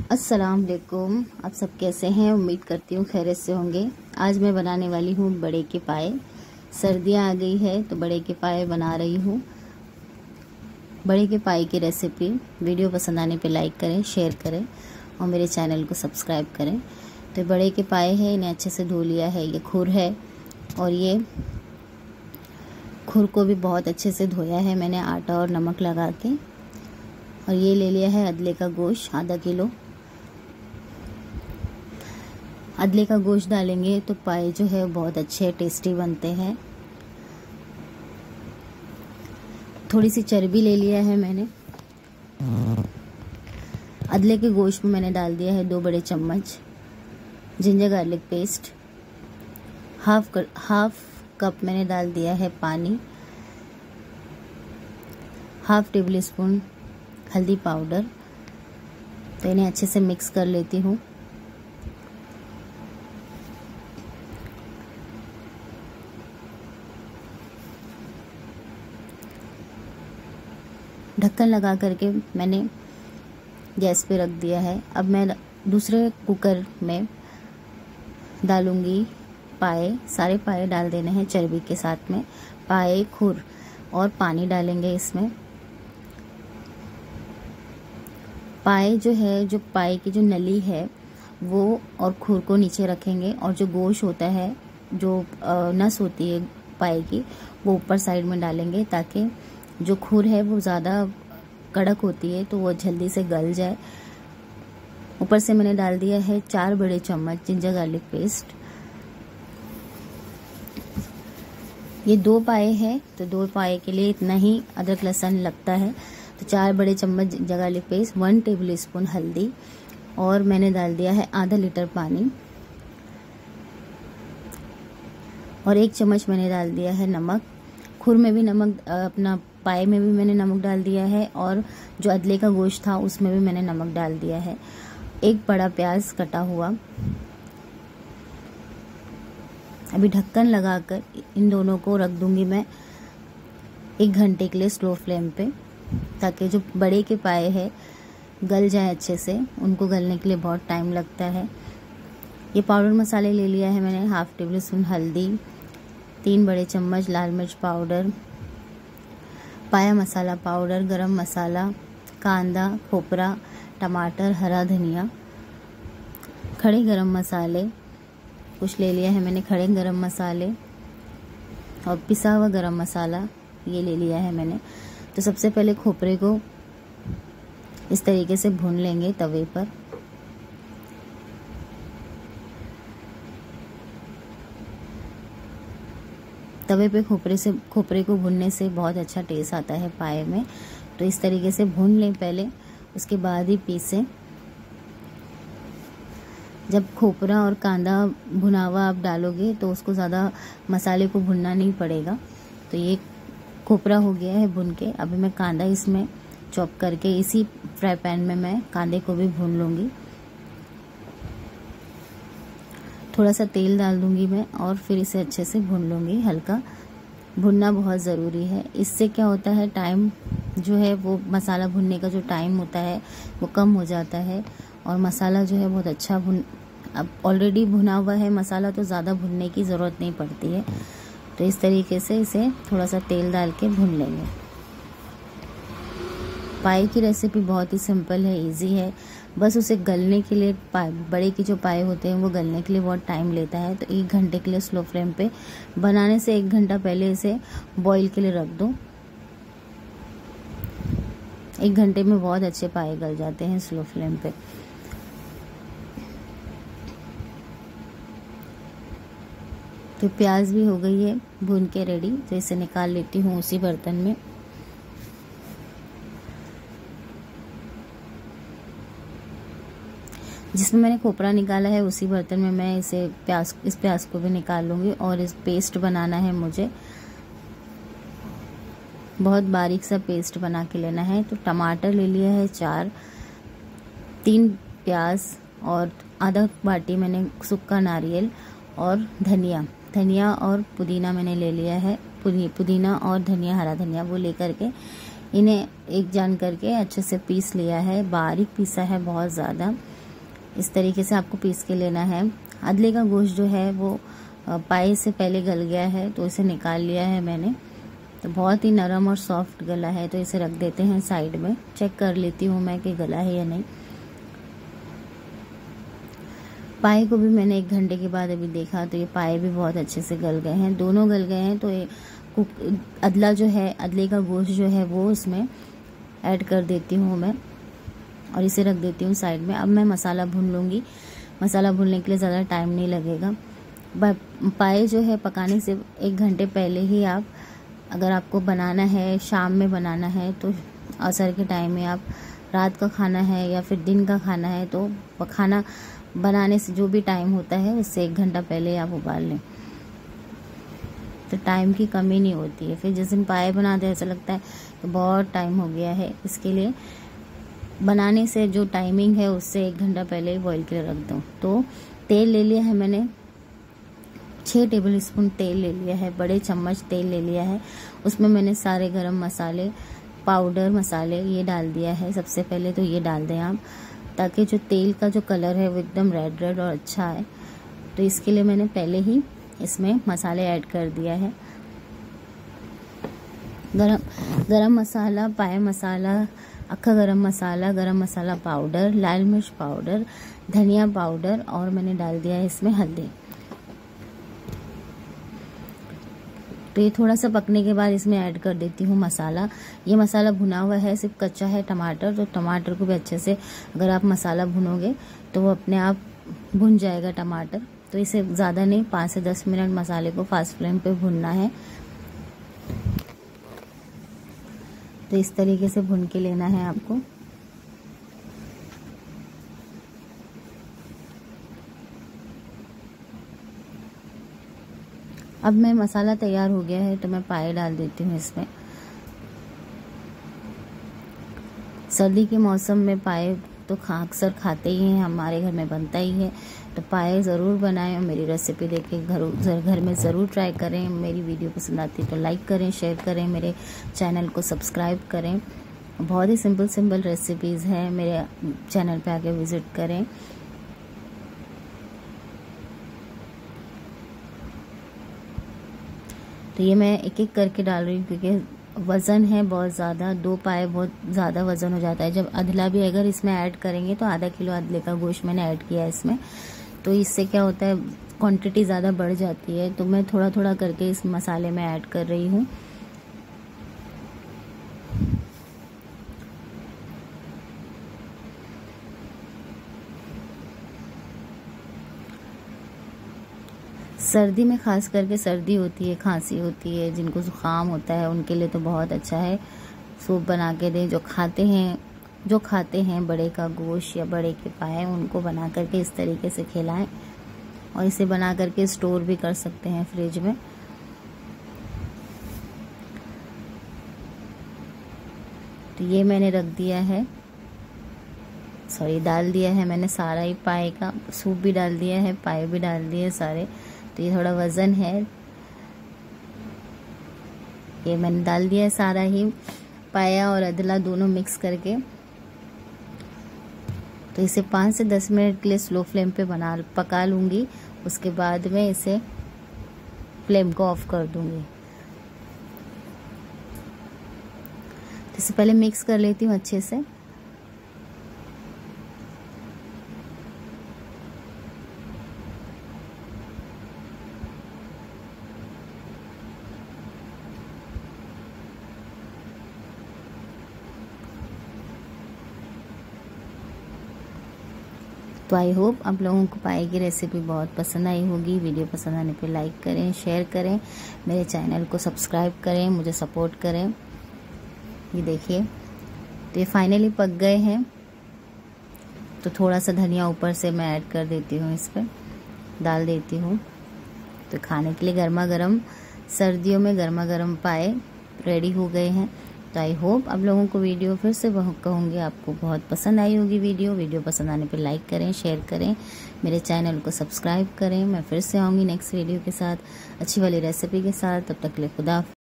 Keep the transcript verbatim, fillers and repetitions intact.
अस्सलाम वालेकुम। आप सब कैसे हैं? उम्मीद करती हूँ खैरियत से होंगे। आज मैं बनाने वाली हूँ बड़े के पाए। सर्दियाँ आ गई है तो बड़े के पाए बना रही हूँ। बड़े के पाए की रेसिपी वीडियो पसंद आने पे लाइक करें, शेयर करें और मेरे चैनल को सब्सक्राइब करें। तो बड़े के पाए हैं, इन्हें अच्छे से धो लिया है। ये खुर है और ये खुर को भी बहुत अच्छे से धोया है मैंने आटा और नमक लगा के। और ये ले लिया है अदले का गोश्त आधा किलो। अदले का गोश्त डालेंगे तो पाए जो है बहुत अच्छे टेस्टी बनते हैं। थोड़ी सी चर्बी ले लिया है मैंने। अदले के गोश्त में मैंने डाल दिया है दो बड़े चम्मच जिंजर गार्लिक पेस्ट। हाफ कर, हाफ कप मैंने डाल दिया है पानी। हाफ टेबल स्पून हल्दी पाउडर। तो इन्हें अच्छे से मिक्स कर लेती हूँ। ढक्कन लगा करके मैंने गैस पे रख दिया है। अब मैं दूसरे कुकर में डालूंगी पाए। सारे पाए डाल देने हैं चर्बी के साथ में। पाए, खुर और पानी डालेंगे इसमें। पाए जो है, जो पाए की जो नली है वो और खुर को नीचे रखेंगे और जो गोश्त होता है, जो नस होती है पाए की, वो ऊपर साइड में डालेंगे ताकि जो खुर है वो ज़्यादा कड़क होती है तो वो जल्दी से गल जाए। ऊपर से मैंने डाल दिया है चार बड़े चम्मच जिंजर गार्लिक पेस्ट। ये दो पाए हैं तो दो पाए के लिए इतना ही अदरक लहसुन लगता है। तो चार बड़े चम्मच ginger garlic paste, one table spoon हल्दी और मैंने डाल दिया है आधा लीटर पानी और एक चम्मच मैंने डाल दिया है नमक। खुर में भी नमक, अपना पाए में भी मैंने नमक डाल दिया है और जो अदले का गोश्त था उसमें भी मैंने नमक डाल दिया है। एक बड़ा प्याज कटा हुआ। अभी ढक्कन लगाकर इन दोनों को रख दूंगी मैं एक घंटे के लिए स्लो फ्लेम पे, ताकि जो बड़े के पाए हैं गल जाए अच्छे से। उनको गलने के लिए बहुत टाइम लगता है। ये पाउडर मसाले ले लिया है मैंने। हाफ टेबल स्पून हल्दी, तीन बड़े चम्मच लाल मिर्च पाउडर, पाया मसाला पाउडर, गरम मसाला, कांदा, खोपरा, टमाटर, हरा धनिया, खड़े गरम मसाले कुछ ले लिया है मैंने। खड़े गरम मसाले और पिसा हुआ गरम मसाला ये ले लिया है मैंने। तो सबसे पहले खोपरे को इस तरीके से भून लेंगे तवे पर। तवे पे खोपरे से खोपरे को भूनने से बहुत अच्छा टेस्ट आता है पाए में। तो इस तरीके से भून लें पहले, उसके बाद ही पीसें। जब खोपरा और कांदा भुना हुआ आप डालोगे तो उसको ज़्यादा मसाले को भुनना नहीं पड़ेगा। तो ये खोपरा हो गया है भुन के। अभी मैं कांदा इसमें चॉप करके इसी फ्राई पैन में मैं कांदे को भी भून लूँगी। थोड़ा सा तेल डाल दूंगी मैं और फिर इसे अच्छे से भून लूँगी। हल्का भुनना बहुत ज़रूरी है। इससे क्या होता है, टाइम जो है वो मसाला भुनने का जो टाइम होता है वो कम हो जाता है और मसाला जो है बहुत अच्छा भुन अब ऑलरेडी भुना हुआ है मसाला, तो ज़्यादा भुनने की ज़रूरत नहीं पड़ती है। तो इस तरीके से इसे थोड़ा सा तेल डाल के भून लेंगे। पाए की रेसिपी बहुत ही सिंपल है, इजी है। बस उसे गलने के लिए, पाए बड़े के जो पाए होते हैं वो गलने के लिए बहुत टाइम लेता है। तो एक घंटे के लिए स्लो फ्लेम पे, बनाने से एक घंटा पहले इसे बॉईल के लिए रख दो। एक घंटे में बहुत अच्छे पाए गल जाते हैं स्लो फ्लेम पे। तो प्याज भी हो गई है भून के रेडी। तो इसे निकाल लेती हूँ उसी बर्तन में। जिसमें मैंने खोपरा निकाला है उसी बर्तन में मैं इसे प्याज इस प्याज को भी निकाल लूँगी। और इस पेस्ट बनाना है मुझे, बहुत बारीक सा पेस्ट बना के लेना है। तो टमाटर ले लिया है चार, तीन प्याज और आधा बाटी मैंने सूखा नारियल और धनिया धनिया और पुदीना मैंने ले लिया है। पुदीना और धनिया, हरा धनिया वो लेकर के इन्हें एक जान करके अच्छे से पीस लिया है, बारीक पीसा है बहुत ज़्यादा। इस तरीके से आपको पीस के लेना है। अदले का गोश्त जो है वो पाए से पहले गल गया है, तो इसे निकाल लिया है मैंने। तो बहुत ही नरम और सॉफ्ट गला है, तो इसे रख देते हैं साइड में। चेक कर लेती हूँ मैं कि गला है या नहीं। पाए को भी मैंने एक घंटे के बाद अभी देखा, तो ये पाए भी बहुत अच्छे से गल गए हैं, दोनों गल गए हैं। तो ये कुक अदला जो है, अदले का गोश्त जो है वो इसमें ऐड कर देती हूँ मैं और इसे रख देती हूँ साइड में। अब मैं मसाला भून लूँगी। मसाला भूनने के लिए ज़्यादा टाइम नहीं लगेगा। पाए जो है पकाने से एक घंटे पहले ही आप, अगर आपको बनाना है शाम में बनाना है तो असर के टाइम में, आप रात का खाना है या फिर दिन का खाना है तो खाना बनाने से जो भी टाइम होता है उससे एक घंटा पहले आप उबाल लें, तो टाइम की कमी नहीं होती है। फिर जिस दिन पाए बनाते हैं ऐसा लगता है तो बहुत टाइम हो गया है। इसके लिए बनाने से जो टाइमिंग है उससे एक घंटा पहले ही बॉईल के लिए रख दो। तो तेल ले लिया है मैंने, छः टेबल स्पून तेल ले लिया है, बड़े चम्मच तेल ले लिया है। उसमें मैंने सारे गरम मसाले, पाउडर मसाले ये डाल दिया है। सबसे पहले तो ये डाल दें आप, ताकि जो तेल का जो कलर है वो एकदम रेड रेड और अच्छा है। तो इसके लिए मैंने पहले ही इसमें मसाले ऐड कर दिया है। गरम गरम मसाला, पाए मसाला, अक्खा गरम मसाला, गरम मसाला पाउडर, लाल मिर्च पाउडर, धनिया पाउडर और मैंने डाल दिया है इसमें हल्दी। तो ये थोड़ा सा पकने के बाद इसमें ऐड कर देती हूँ मसाला। ये मसाला भुना हुआ है, सिर्फ कच्चा है टमाटर, तो टमाटर को भी अच्छे से अगर आप मसाला भुनोगे तो वो अपने आप भुन जाएगा टमाटर। तो इसे ज़्यादा नहीं, पाँच से दस मिनट मसाले को फास्ट फ्लेम पे भुनना है। तो इस तरीके से भुन के लेना है आपको। अब मैं मसाला तैयार हो गया है तो मैं पाए डाल देती हूँ इसमें। सर्दी के मौसम में पाए तो खा अक्सर खाते ही हैं, हमारे घर में बनता ही है। तो पाए ज़रूर बनाएं और मेरी रेसिपी देख के घर घर में ज़रूर ट्राई करें। मेरी वीडियो पसंद आती है तो लाइक करें, शेयर करें, मेरे चैनल को सब्सक्राइब करें। बहुत ही सिंपल सिंपल रेसिपीज़ हैं, मेरे चैनल पे आके विज़िट करें। तो ये मैं एक एक करके डाल रही हूँ क्योंकि वज़न है बहुत ज़्यादा, दो पाए बहुत ज़्यादा वज़न हो जाता है। जब अदला भी अगर इसमें ऐड करेंगे तो आधा किलो अदले का गोश्त मैंने ऐड किया है इसमें, तो इससे क्या होता है क्वांटिटी ज़्यादा बढ़ जाती है। तो मैं थोड़ा थोड़ा करके इस मसाले में ऐड कर रही हूँ। सर्दी में खास करके सर्दी होती है, खांसी होती है, जिनको जुकाम होता है उनके लिए तो बहुत अच्छा है। सूप बना के दें। जो खाते हैं जो खाते हैं बड़े का गोश्त या बड़े के पाए, उनको बना करके इस तरीके से खिलाएं। और इसे बना करके स्टोर भी कर सकते हैं फ्रिज में। तो ये मैंने रख दिया है, सॉरी डाल दिया है मैंने सारा ही पाए का। सूप भी डाल दिया है, पाए भी डाल दिए सारे। तो ये थोड़ा वज़न है, ये मैंने डाल दिया है सारा ही, पाया और अदला दोनों मिक्स करके। तो इसे पाँच से दस मिनट के लिए स्लो फ्लेम पे बना पका लूँगी। उसके बाद में इसे फ्लेम को ऑफ कर दूँगी। तो इसे पहले मिक्स कर लेती हूँ अच्छे से। तो आई होप आप लोगों को पाए की रेसिपी बहुत पसंद आई होगी। वीडियो पसंद आने पे लाइक करें, शेयर करें, मेरे चैनल को सब्सक्राइब करें, मुझे सपोर्ट करें। ये देखिए, तो ये फाइनली पक गए हैं। तो थोड़ा सा धनिया ऊपर से मैं ऐड कर देती हूँ, इस पर डाल देती हूँ। तो खाने के लिए गर्मा गर्म, सर्दियों में गर्मा गर्म पाए रेडी हो गए हैं। तो आई होप आप लोगों को वीडियो फिर से कहूँगी आपको बहुत पसंद आई होगी। वीडियो वीडियो पसंद आने पे लाइक करें, शेयर करें, मेरे चैनल को सब्सक्राइब करें। मैं फिर से आऊँगी नेक्स्ट वीडियो के साथ, अच्छी वाली रेसिपी के साथ। तब तक के लिए खुदा।